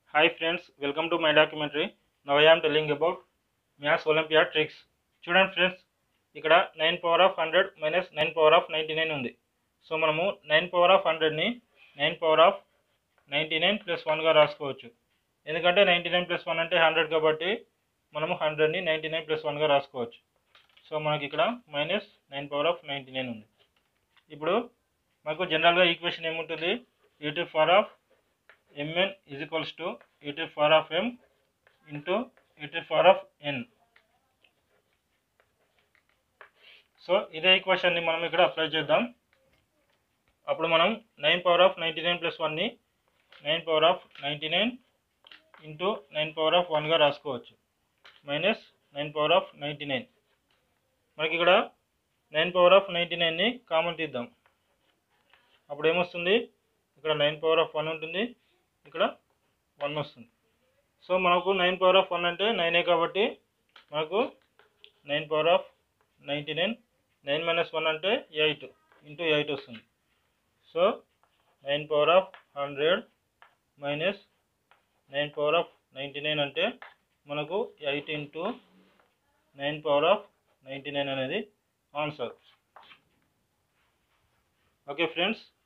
Hi friends, welcome to my documentary. Now I am telling about Maths OlymPiad tricks. చూడండి friends, ఇక్కడ 9 power of 100 minus 9 power of 99 ఉంది. So మనము 9 power of 100ని 9 power of 99 plus 1గా రాసుకోవచ్చు. ఎందుకంటే 99 plus 1 అంటే 100 కాబట్టి మనము 100ని 99 ప్లస్ 1గా రాసుకోవచ్చు. సో మనకి ఇక్కడ మైనస్ 9 పవర్ ఆఫ్ 99 ఉంది. ఇప్పుడు మనకు జనరల్గా ఈక్వేషన్ ఏముంటుంది? e to the power of mn is equals to e to the power of m into e to the power of n. So ఇదే ఈక్వేషన్ని మనం ఇక్కడ అప్లై చేద్దాం. అప్పుడు మనం 9 పవర్ ఆఫ్ 99 ప్లస్ 1ని 9 power of 99 into 9 power of 1గా రాసుకోవచ్చు. Minus 9 power of 99. మనకి ఇక్కడ 9 పవర్ ఆఫ్ 99ని కామన్ తీద్దాం. అప్పుడు ఏమొస్తుంది? ఇక్కడ 9 పవర్ ఆఫ్ 1 ఉంటుంది, ఇక్కడ 1 వస్తుంది. సో మనకు 9 పవర్ ఆఫ్ 1 అంటే 9 కాబట్టి మనకు 9 పవర్ ఆఫ్ 99, 9 మైనస్ 1 అంటే 8 ఇంటూ 8 వస్తుంది. So 9 power of 100 minus 9 power of 99 అంటే మనకు 8 ఇంటూ 9 పవర్ ఆఫ్ 99 అనేది ఆన్సర్. Okay friends.